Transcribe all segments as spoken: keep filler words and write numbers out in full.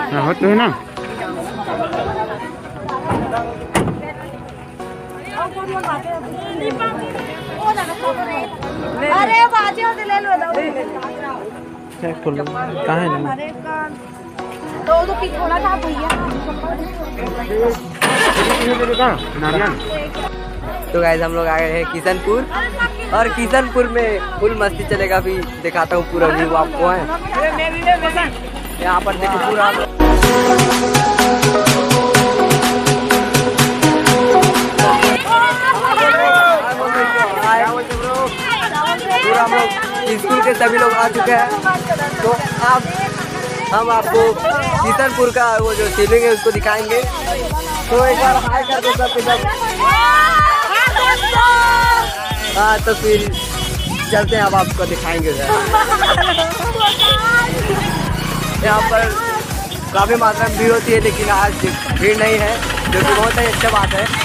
होते है ना। अरे बाजे होते ले लो कहाँ है ना तो तो पिछोड़ा था भैया। तो गाइस हम लोग आ गए हैं किशनपुर और किशनपुर में फुल मस्ती चलेगा। अभी दिखाता हूँ पूरा व्यू आपको है। यहाँ पर देखो पूरा पूरा हम लोग स्कूल के सभी लोग आ चुके हैं। तो अब हम आपको किशनपुर का वो जो शिवलिंग है उसको दिखाएंगे। तो एक बार हाय कर दो सब सब। हाँ तो फिर चलते हैं, अब आपको दिखाएंगे। यहाँ पर काफ़ी मात्रा में भीड़ होती है लेकिन आज भीड़ नहीं है, जो कि बहुत ही अच्छा बात है।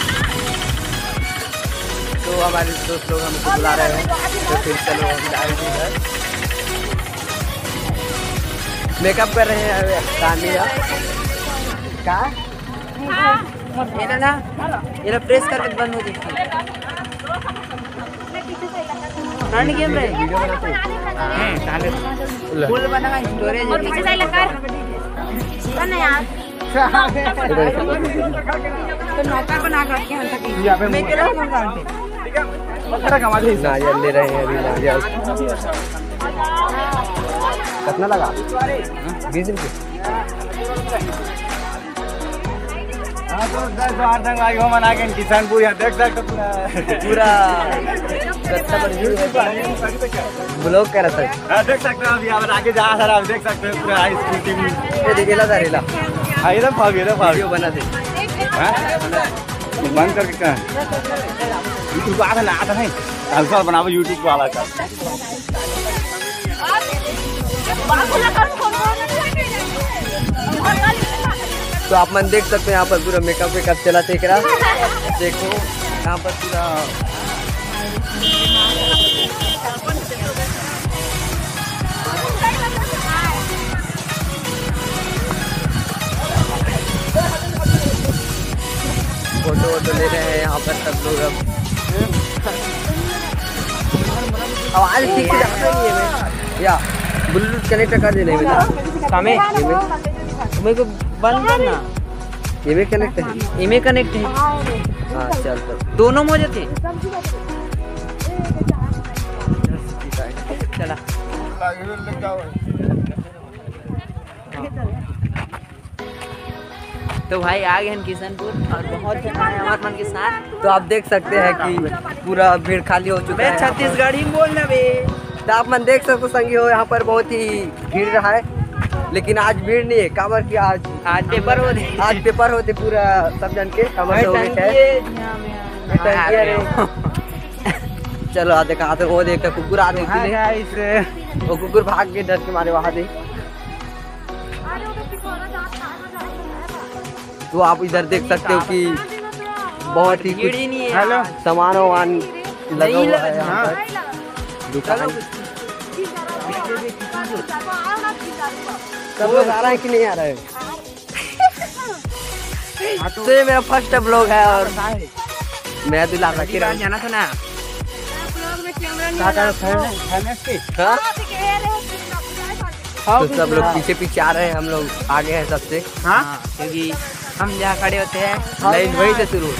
तो हमारे दोस्त लोग हमको बुला रहे हैं, तो फिर चलो जाएंगे घर। मेकअप कर रहे हैं तानिया का ये ना ये ना प्रेस करके बंद हो जाती है। गेम रहे वीडियो बनाते हैं फुल बनाना स्टोरेज और पीछे साइड लगा बना यार। तो नौकर बना के रखे हैं तक मैं तेरा फोन काटते ठीक है पत्थर कमा दे ना यार ले रहे हैं अभी ना यार। कितना लगा बीस रुपये। हाँ तो दस बार तक आई हो मना के किशनपुर यहाँ देख सकते पूरा ब्लॉग कर रहा था। देख सकते हो अभी आप आगे जा सर आप देख सकते हो पूरा स्कूल टीम ये देखेला था रेला हाँ ये भाग ये भाग वीडियो बना दे बंद करके कहाँ यूट्यूब आता ना आता नहीं अलसा बनाओ यूट्यूब वाला का। तो आप मन देख सकते हैं यहाँ पर पूरा मेकअप वेकअप चला देख रहा देखो यहाँ पर पूरा फोटो वोटो ले रहे हैं यहाँ पर सब लोग। अब आवाज ठीक से जाता ही है या ब्लूटूथ कनेक्ट कर देना है सामने मेरे को बंद करना ये में कनेक्ट है ये में कनेक्ट है। हाँ चल तो दोनों मौजूद थे चला। तो भाई आ गए हैं किशनपुर और बहुत हमारे मन के साथ। तो आप देख सकते हैं कि पूरा भीड़ खाली हो चुका है। छत्तीसगढ़ी बोलना बे। तो आप मन देख सकते संगी हो यहाँ पर बहुत ही भीड़ रहा है लेकिन आज भीड़ नहीं है। काबर की आज आज पेपर होते आज पेपर होते पूरा सब जन के चलो आ देखा आते वो देखा कुकुर आ देख वो कुकुर भाग के डर के मारे वहाँ दे। तो आप इधर देख सकते हो कि बहुत ही कुछ सामान वामान लगा हुआ है यहाँ पर दुकान। सब लोग आ रहे हैं कि नहीं आ रहे हैं? तो ये मेरा फर्स्ट ब्लॉग है और मैं दुला रखी रहा जाना था ना तो सब लोग पीछे पीछे आ रहे हैं, हम लोग आगे हैं सबसे। हाँ क्योंकि हम जहाँ खड़े होते हैं लाइन वहीं से शुरू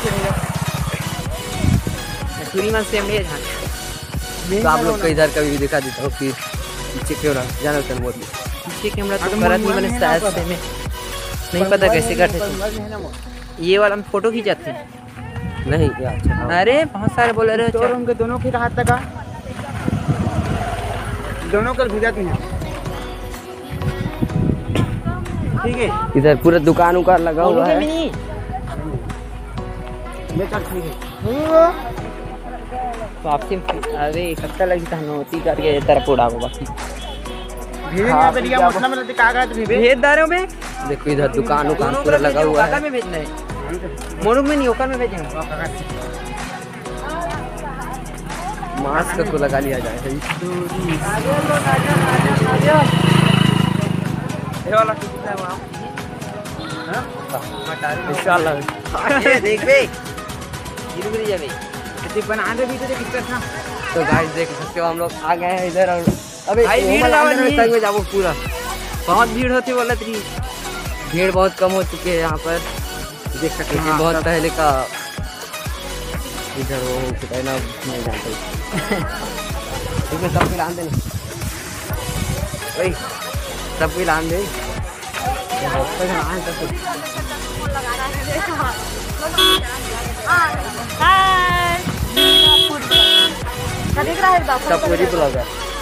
सूरी मन से हमने जहाँ। तो आप लोग को इधर कभी भी दिखा देता हूँ कि पीछे क्यों रहा जाना होता है मोदी पीछे कैमरा तो करत नहीं मैंने शायद से में नहीं पता कैसे करते ये वाला हम फोटो खींचाते नहीं क्या। अरे बहुत सारे बोल रहे हो उनके दोनों के हाथ तक दोनों कर खींचाते हैं ठीक है। इधर पूरा दुकान उकान लगा हुआ है। तो आपसे अरे इकट्ठा लगी था नोती करके तरफ उड़ा होगा भेजदारों में देखो इधर दुकान उकान पूरा लगा हुआ है। में भेजना है मोरू में नहीं होकर में भेजेंगे मास्क को लगा लिया जाए। ये वाला कितना है वहाँ? इंशाल्लाह ये देख बे गिर गिर जावे कितनी बना दे भी तो कितना था। तो गाइस देख सकते हो हम लोग आ गए हैं इधर और अबे भाई, भीड़ भीड़ लावा नहीं। में जाओ पूरा बहुत भीड़ होती बोला थी। भीड़ बहुत कम हो चुकी है यहाँ पर देख सकते हैं हाँ, बहुत सब- पहले का इधर वो हो चुका है ना नहीं जानते इसमें सब पिलान दे वही सब पिलान दे देख रहा है बाप सब पूरी ब्लॉगर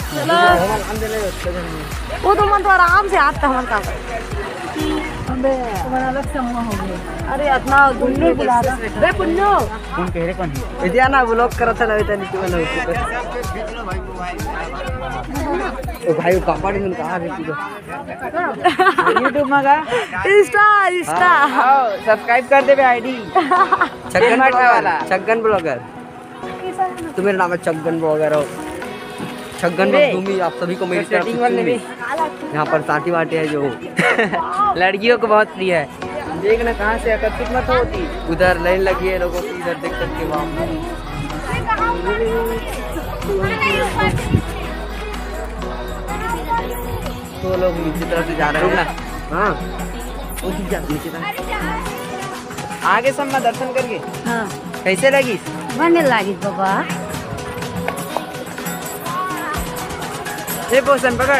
वो तो मन तो आराम से आता हमारे काम तुम्हारा अलग समूह हो गया। अरे इतना गुन्नू बुला रहा रे पुन्नू कौन कह रहे कौन है? इतना ना ब्लॉग करत है ना इतना नीचे बना हो ओ भाई कपड़ में कहां रे तू यूट्यूब में का इंस्टा इंस्टा आओ सब्सक्राइब कर दे बे आईडी छगन वाला। वाला छगन ब्लॉगर तो मेरा नाम है छगन ब्लॉगर हो छगन बे। मखदूमी आप सभी को मेरी तरफ सेटिंग से वाले भी चूमी। यहाँ पर साटी वाटी है जो लड़कियों को बहुत प्रिय है। देखना कहाँ से आकर्षित मत होती। उधर लाइन लगी है लोगों की इधर देख सकते हो आप तो लोग नीचे तरफ से जा रहे हैं ना हाँ वो दिख जा नीचे तरफ आगे सब में दर्शन करके हाँ कैसे लगी? बनने लगी बाबा ये पोषण पकड़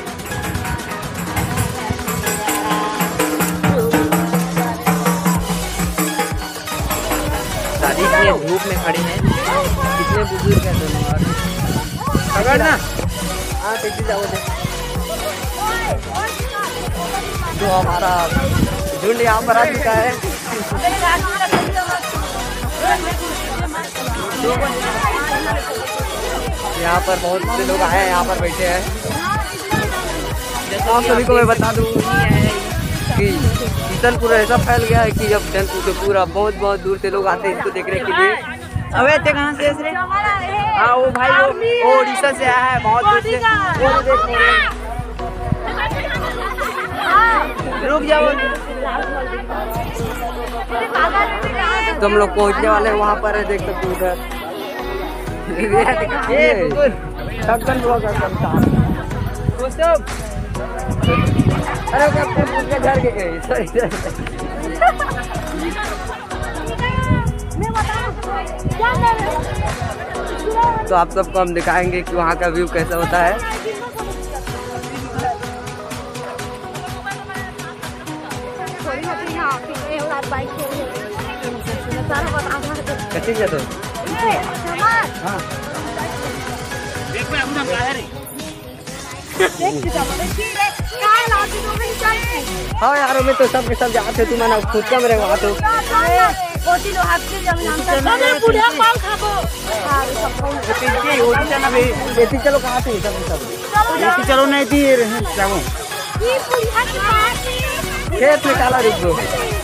शादी के धूप में खड़े हैं कितने बुजुर्ग हैं दोनों और पकड़ ना। हाँ कैसे जाओ दे जो हमारा झुंड यहाँ पर आ चुका है यहाँ पर बहुत से लोग आए हैं यहाँ पर बैठे हैं आप सभी को मैं बता दूँ कि शीतलपुर ऐसा फैल गया है कि अब जयपुर से पूरा बहुत बहुत दूर से लोग आते हैं इसको देखने के लिए अबे ते कहाँ से रे? हाँ वो भाई वो, वो उड़ीसा से आया है बहुत दूर से। वो देख रुक जाओ। तो हम लोग पहुँचने वाले हैं वहाँ पर है देख सकते हो उधर ये बिल्कुल छक्कन ब्लॉगर बनता दोस्तों अरे क्या घर के गए सॉरी तो आप सबको हम दिखाएंगे कि वहाँ का व्यू कैसा होता है कैसे जाते हो हाँ हाँ यार मैं तो सब के सब जाते तुम ना खुद का मेरे वहाँ तो ऐसी चलो कहाँ से सब सब चलो नहीं थी जाओ खेत में काला रुक दो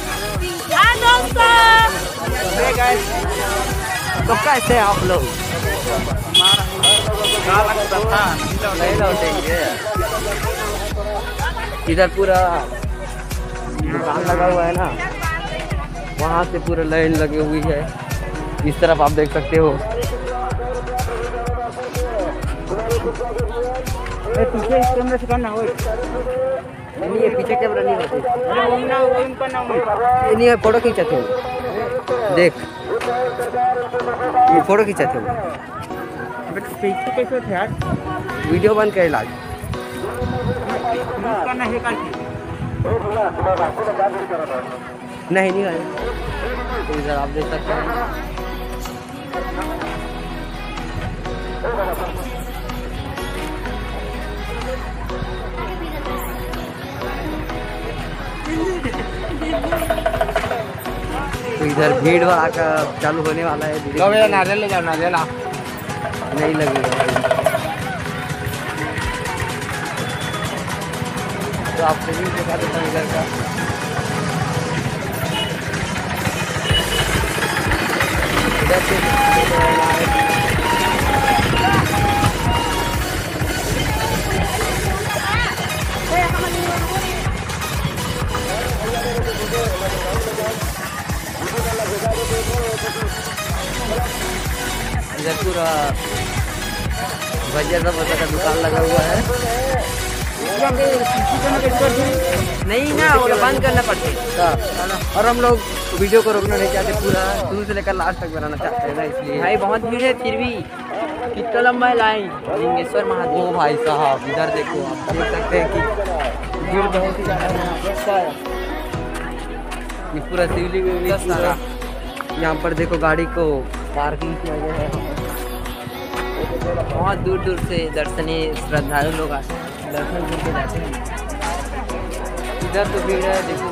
तो कैसे आप लोग नहीं लौटेंगे इधर पूरा दुकान लगा हुआ है ना वहाँ से पूरा लाइन लगी हुई है इस तरफ आप देख सकते हो पीछे इस कैमरे से करना हो। नहीं ये पीछे कैमरा नहीं होते अरे वो ना वो इनका नाम है। ये नहीं है फोटो खींचते हो देख ये फोटो खींचते हो बट पीछे कैसे थे यार? वीडियो बंद कर इलाज करना है कर नहीं नहीं है तो इधर आप देख सकते हैं तो इधर भीड़ वाला का चालू होने वाला है धीरे धीरे। नारियल ले जाओ नारियल नहीं लगेगा भाई तो आपको भी दिखा देता हूँ इधर का इधर से पूरा भजिया सब का दुकान लगा हुआ है। नहीं ना, वो बंद करना पड़ता है। और हम लोग वीडियो को रोकना नहीं चाहते, पूरा शुरू से लेकर लास्ट तक बनाना चाहते हैं ना, इसलिए भाई बहुत भीड़ है, फिर भी कितना लंबा है लाइन। लिंगेश्वर महादेव। ओ भाई साहब इधर देखो, आप देख सकते हैं कि भीड़ बहुत ही ज़्यादा है। ये पूरा शिवलिंग में सारा यहाँ पर देखो, गाड़ी को पार्किंग किया गया है। बहुत दूर दूर से दर्शनीय श्रद्धालु लोग आते हैं, दर्शन करके जाते हैं। इधर तो भीड़ है देखो।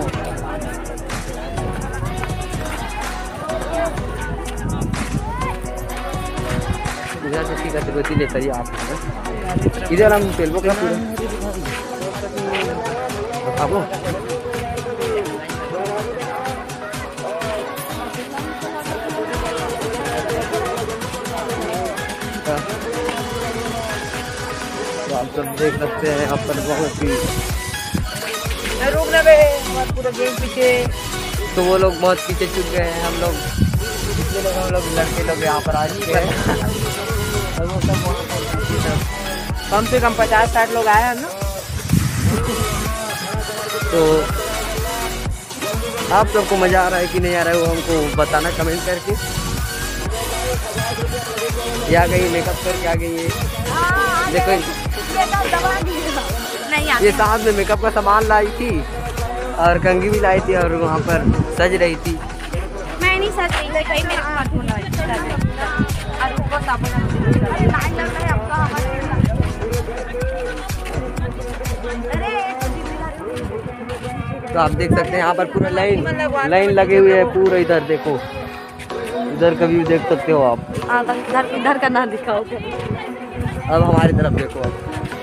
इधर से ठीक है, गति लेकर ही आप इधर हम तेलबो का आपको तो आप सब देख सकते हैं यहाँ पर बहुत ही रोक रहे हैं पूरा गेम पीछे। तो वो लोग बहुत पीछे छूट गए हैं। हम लोग जितने लोग हम लोग लड़के लोग यहाँ पर आ चुके हैं और वो सब वहाँ पर कम से कम पचास साठ लोग आए हैं ना। तो आप सबको मज़ा आ रहा है कि नहीं आ रहा है, वो हमको बताना कमेंट करके। ये आ गई मेकअप करके आ गई है, देखो ये साहब ने मेकअप का सामान लाई थी और कंघी भी लाई थी और वहाँ पर सज रही थी। मैं नहीं सज रही, कहीं मेरे को मत बोला। और ऊपर साबुन अरे लाइन लग रहा है आपका हमारे। तो आप देख सकते हैं यहाँ पर पूरा लाइन लाइन लगे हुए है पूरा। इधर देखो, इधर कभी भी देख सकते हो आप। इधर इधर का ना दिखाओ। अब हमारी तरफ देखो आप।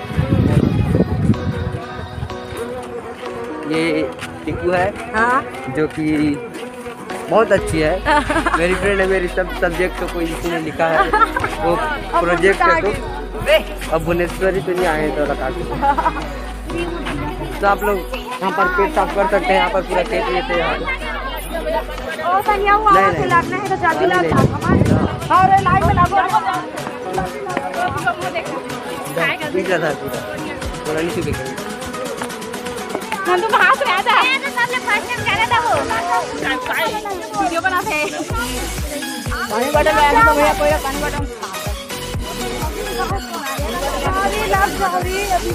ये टिकू है, हाँ, जो कि बहुत अच्छी है। मेरी फ्रेंड है, मेरी सब सब्जेक्ट को कोई किसी ने लिखा है वो प्रोजेक्ट है। तो अब भुवनेश्वरी से नहीं आए तो लगा के। तो आप लोग यहाँ पर पेट साफ कर सकते हैं। यहाँ पर पूरा खेत वेत है यहाँ पे। ओ सनिया हुआ नहीं, लगना है तो जल्दी लगा और लाइन में लगो। पीछा था पूरा पूरा नहीं छुपे। हम तो बाहर से आया था, ये तो सबसे फर्स्ट टाइम जा रहा था वो वीडियो बनाते हैं। पानी बॉटल ले आना तो भैया, कोई पानी बॉटल। अरे लाभ सॉरी अभी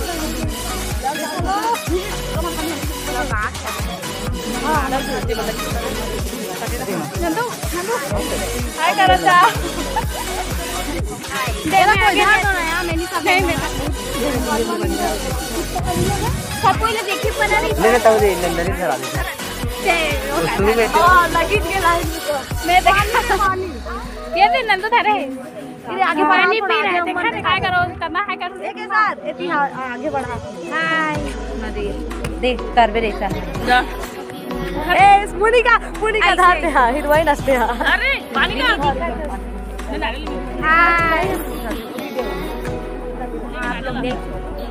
नंदू नंदू हाय करता देना कोई ध्यान तो नहीं। मैंने सब नहीं सब कोई ले देखी पता नहीं मैंने तो दे नंदनी धरा दी शुरू में हां लगी के लाइन मैं देखा पानी ये भी नंदू धरे इधर आगे पानी पी रहे थे। देखा क्या करो करना है करो एक साथ इतनी आगे बढ़ा। हाय नदी देख कर भी देखा जा ए मुनी का मुनी का धाते हैं हीरोइन हंसते हैं। अरे पानी का हाय आप लोग देख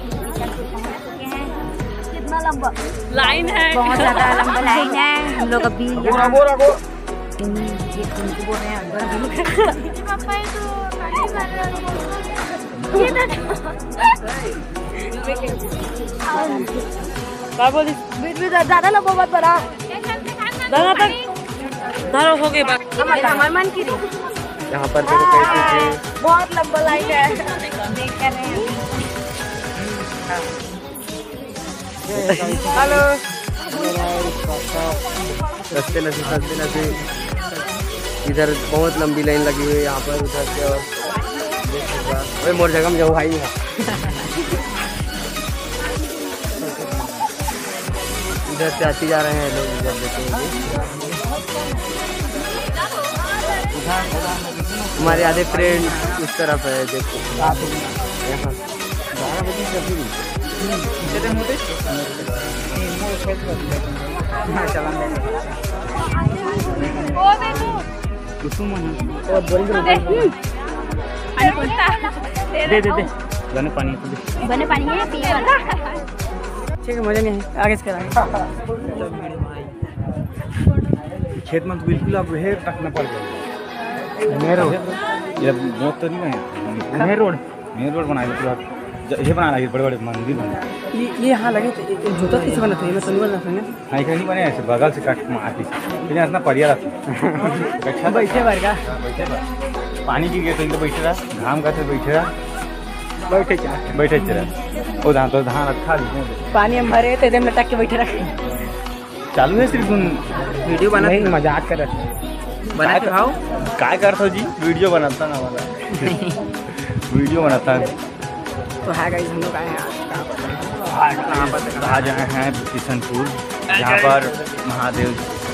कितना लंबा लाइन है, बहुत ज्यादा लंबा लाइन है। हम लोग अभी यहाँ बोल रहे हैं पापा तो ये ना बोली बीच में ज्यादा लंबा मत बना दाना तक धरो हो गए बात हमारे मन की। यहाँ पर देखो कैसे बहुत लंबा लाइन है, देख कर रहे हैं। हेलो सस्ते नसे सस्ते नसे। इधर बहुत लंबी लाइन लगी हुई है यहाँ पर, उधर से। और अरे मोर जगह में जाओ भाई है। इधर से आती जा रहे हैं लोग, इधर देखो। हमारे आधे फ्रेंड उस तरफ है देखो यहाँ। दे दे दे बने पानी बने पानी है पिएगा। ठीक है, मजा नहीं है, आगे से कराएंगे। खेत में तो बिल्कुल अब हेर रखना पड़ गया मेरे ये बहुत तो नहीं है मेन रोड मेन रोड बनाए पूरा ये बना लगे बड़े बड़े मंदिर बने ये ये यहाँ लगे थे जूता किसे बनाते हैं मैं तो नहीं बना था हाँ नहीं बने ऐसे बगल से काट मारती फिर इतना परिया रहता अच्छा बैठे बार का बैठे पानी की गए तो इधर बैठे रहा घाम का बैठे रहा बैठे चाह बैठे चला वो धान तो धान रखा पानी हम भरे थे एकदम लटक के बैठे रखे चालू है सिर्फ वीडियो बना नहीं मजाक कर रहे बना के खाओ काय करता जी वीडियो बनाता ना वाला वीडियो बनाता है तो है गाइस हम लोग आए हैं आज आए हैं किशनपुर जहाँ पर महादेव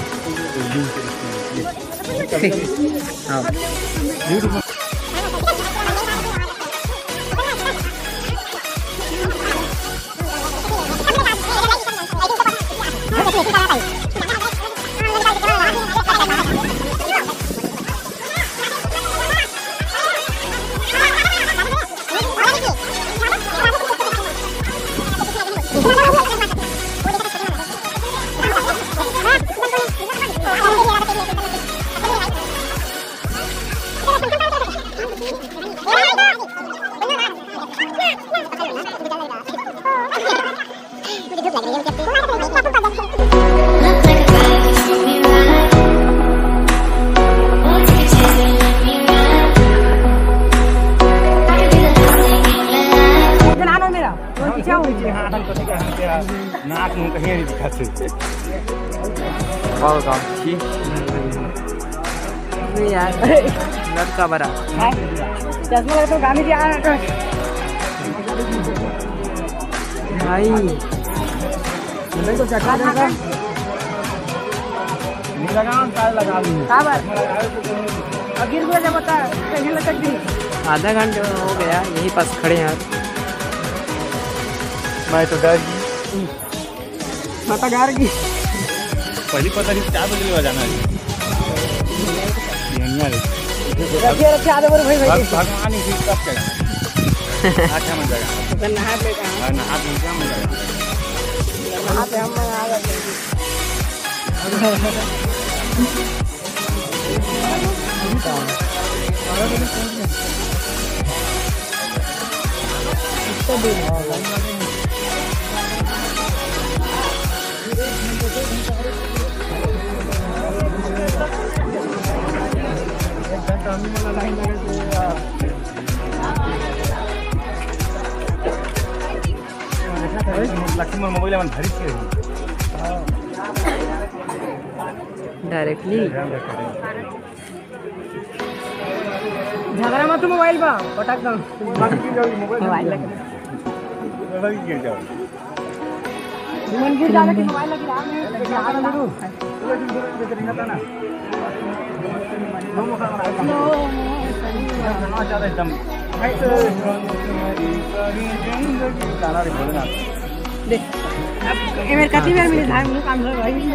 नाक मुँह कहीं नहीं दिखाते और काम ठीक नहीं यार लड़का बड़ा चश्मा लगा तो गाने दिया भाई मैं तो चटा देगा नहीं लगा कार लगा ली काबर अब गिर गया जब बता कहीं लटक दी आधा घंटा हो गया यहीं पास खड़े हैं मैं तो डर माता गार की पहली पता नहीं क्या बदले जाना है रखे रखे आधे बार भाई भाई भगवान ही कब क्या अच्छा मजा आएगा तो नहा पे का नहा के क्या मजा आएगा नहा पे हम आ गए लक्ष्मण मोबाइल में धरी के डायरेक्टली झगड़ा मत मोबाइल बा पटक दो मोबाइल लगे गिर जाओ मन गिर जाने की मोबाइल लगी राम में झगड़ा ना रो देख अब ये मेरे कति बार मेरे धान में काम कर भाई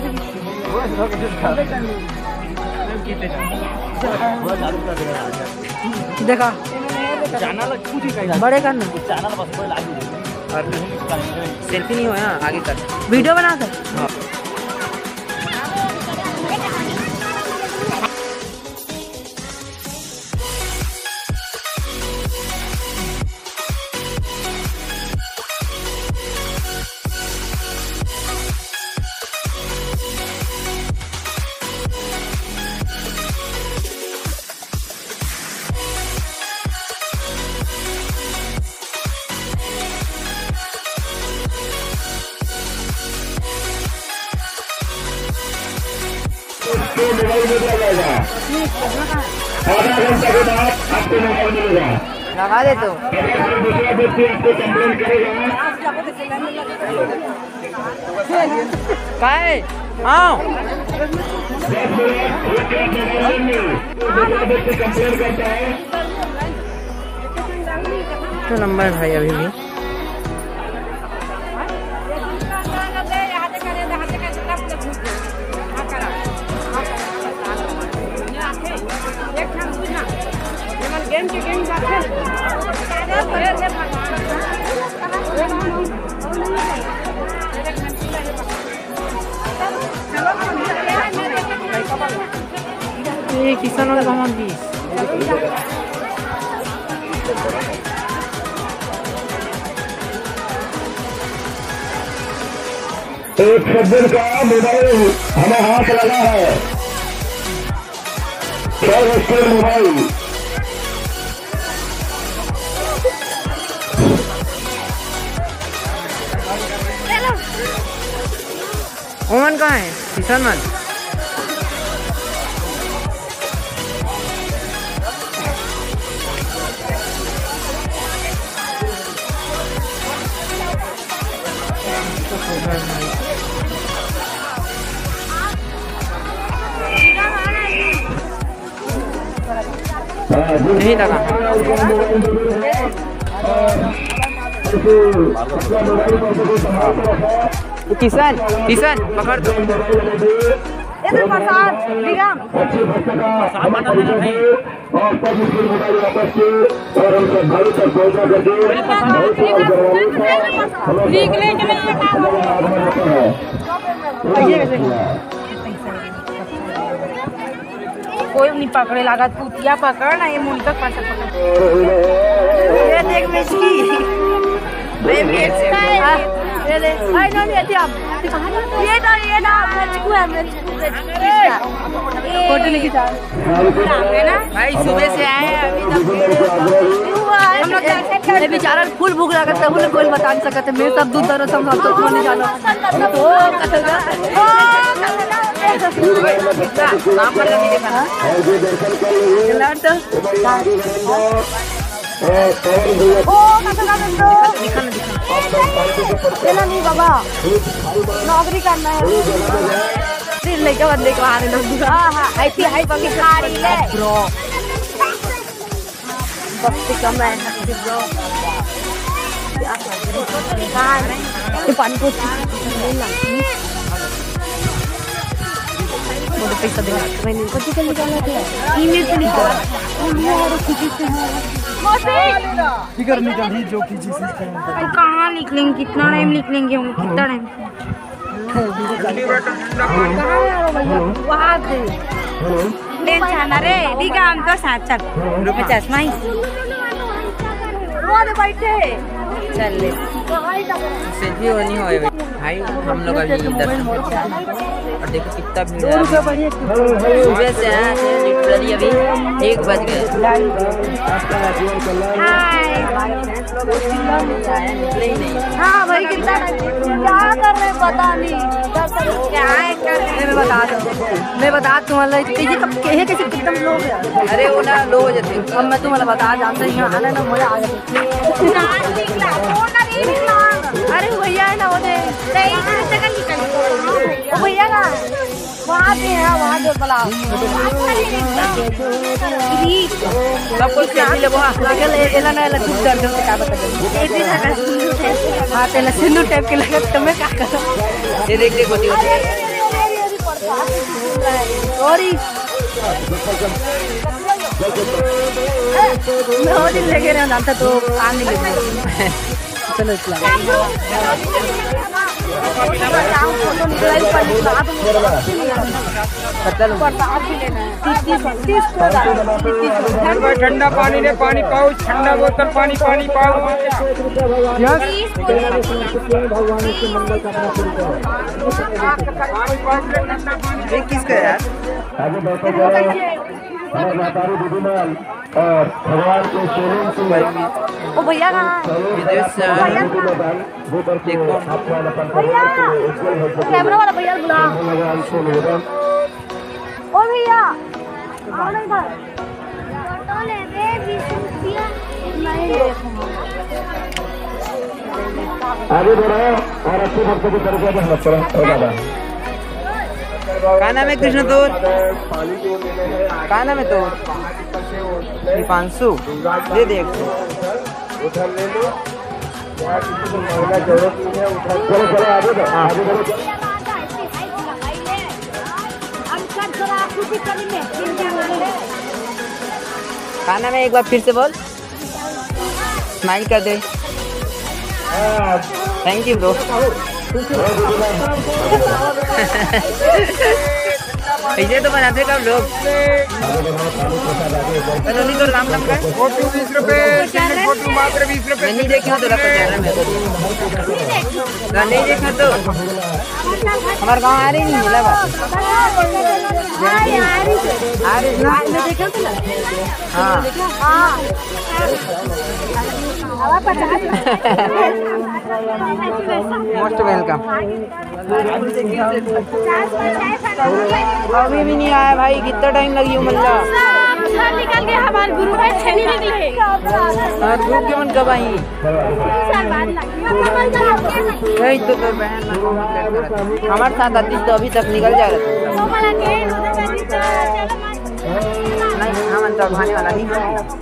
देखा चैनल कुछ ही बड़े करना चैनल बस कोई लागी और सेल्फी नहीं होया आगे कर वीडियो बना कर हाँ लगा दे तो काय आओ तो नंबर भाई अभी भी गेम के गेम जाते ये किसान वाला सामान भी एक सज्जन का मोबाइल हमें हाथ लगा है, छह मोबाइल। ओमन कहाँ है? किसान मान नहीं लगा। किसान किसान पकड़ दो। इधर प्रसाद निगम कोई नहीं पकड़े लगा, तूतिया पकड़ ना, ये मुंह तक पकड़ पकड़। ये देख मिर्ची, ये मिर्ची ये ले, आई नो नहीं आती आप, ये ना ये ना मिर्ची है मिर्ची, फोटो लेके जा, ना भाई सुबह से आए हैं अभी तक हम लोग ये बेचारा फुल भूख लगा था, बोले कोई बता नहीं सकते, मेरे सब दूध दरो सब सब तो नहीं जाना। ओ कतला नाम पर नहीं देखा ना लट ओ कतला दो दिखा ना दिखा चलो नहीं बाबा नौकरी करना है फिर लेके बंदे को आने दो। हां हां ऐसी हाई पकी खाड़ी ले ब्रो वक्त कम है ब्रो कहां है ये पानी को मुझे पैसा दे मैंने कुछ कर निकाला था ईमेल से निकाला और किसी से फिकर निकल ही जो की चीज तो कहाँ निकलेंगे, कितना टाइम निकलेंगे हम, कितना टाइम वहाँ प्लेन जाना रे ठीक है हम तो साथ चल चश्मा ही बैठे चल ले सेल्फी होनी हो भाई। हम लोग अभी दर्शन और देखो कितना भीड़ है अभी। सुबह से आए हैं लिटरली अभी एक बज गए। निकले ही नहीं। हाँ भाई कितना क्या कर रहे पता नहीं क्या है कर रहे मैं बता दूँ मैं बता तुम्हारा कैसे कब कैसे कैसे कितना लोग हैं। अरे वो ना लो हो जाते अब मैं तुम्हारा बता जानते यहाँ आना ना मजा आ जाता। अरे भैया है ना वो भैया का वहाँ पे है वहाँ पे बला सब कुछ ले वहाँ एला ना एला दूध दर्द से क्या बता हाँ तेला सिंदूर टाइप के लगा तो मैं क्या करूँ ये देख देख होती होती सॉरी मैं वो दिन लेके रहा जानता तो आने लगे चलो इतना ठंडा पानी ने पानी पाओ, ठंडा बोतल पानी पानी पाओ। ये किसका यार? और भगवान के शोरूम से ओ भैया कहाँ देखो कैमरा वाला भैया बुला ओ भैया आगे बढ़ाओ और अच्छे भक्तों को तरफ दादा। क्या नाम है कृष्ण तोर? क्या नाम है तोर? दीपांशु ये देख उधर ले लो जरूरत नहीं है उधर चलो चलो आगे बढ़ो आगे बढ़ो। क्या नाम है एक बार फिर से बोल, स्माइल कर दे। Thank you bro. ऐसे तो बनाते कब लोग। तो नहीं तो राम नाम का फोटो बीस रुपए, फोटो मात्र बीस रुपए। नहीं देखा तो रखो चैनल में तो नहीं देखा तो हमारे गाँव आ रही नहीं मिला बात आ रही हाँ मोस्ट वेलकम। अभी भी नहीं आया भाई, कितना टाइम लगी मल्ला निकल गया हमारे गुरु भाई छेनी निकले और ग्रुप के मन कब आई नहीं तो तो बहन हमारे साथ आती तो अभी तक निकल जा रहा नहीं हम तो खाने वाला नहीं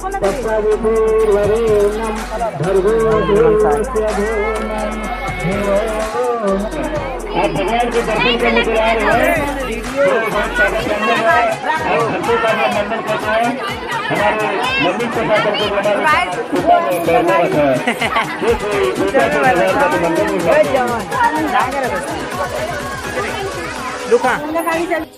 आप भगवान के दर्शन करने के लिए आ रहे हैं, मंदिर करते हैं हमारे मंदिर के साथ मंदिर